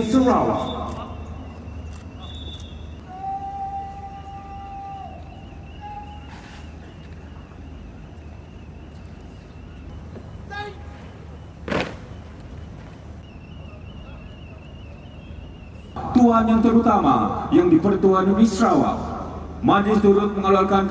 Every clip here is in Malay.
Sarawak. Tuan yang terutama yang di-Pertuan Negeri Sarawak, Majlis turut mengeluarkan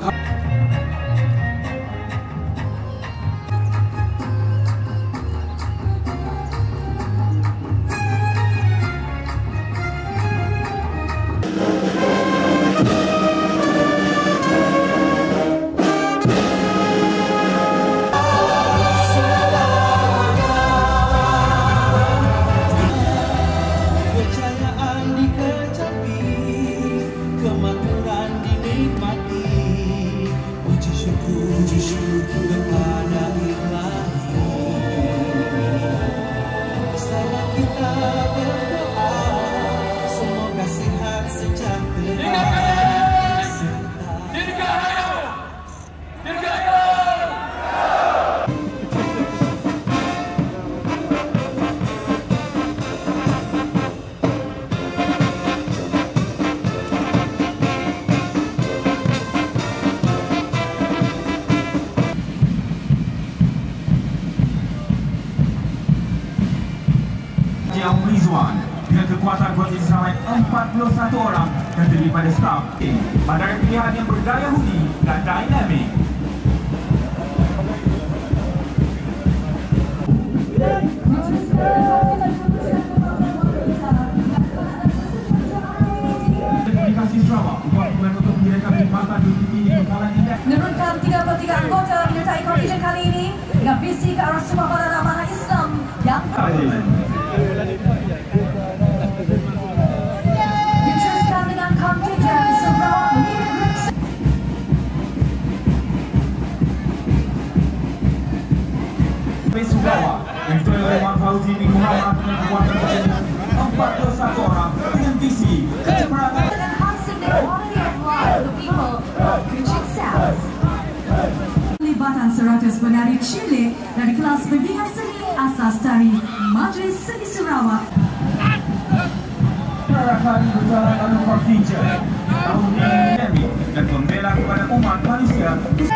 Yang Rizwan dengan kekuatan konting sampai 41 orang yang terdiri pada staf. Bandara pilihan yang berdaya huni dan dinamik. Komunikasi Sarawak berkomitmen untuk menyediakan perkhidmatan duty di kepala indeks. Menurunkan 33 anggota menyertai kontingen kali ini dengan visi ke arah Sumpah Bandar Amanah Islam yang diteruskan dengan kontingen Sarawak Sarawak yang ditulis oleh Wan Fauzi bin Muhammad dengan kekuatan konting 41 orang dengan visi kecemerlangan enhancing the quality of life of the people of Kuching South. Pelibatan 100 penari cilik dari kelas pembimbingan seni asas tari Majlis Seni Sarawak. Perarakan berjalan anu kontinjen tahun ini dan membela kepada umat manusia.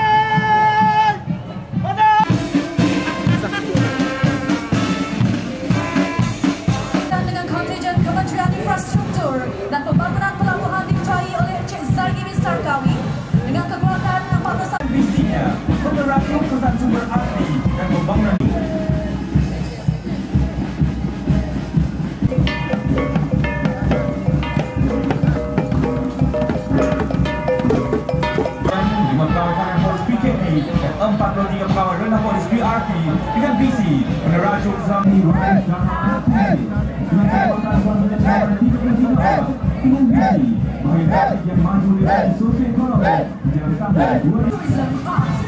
Dengan kontingen Kementerian Infrastruktur dan Pembangunan Pelabuhan diketuai oleh Encik Zaidi bin Sarkawi dengan kekuatan 41. Visinya menerapkan pesan sumber asli dan pembangunan. Lima pegawai kanan polis PKP dan 43 pegawai rendah polis BRT dengan visi menerajuk Zamni Rakyat Jakarta dengan kekuatan wanita 33 orang dengan visi menghindari yang maju dari sosio-ekonomi menjalankan 2000.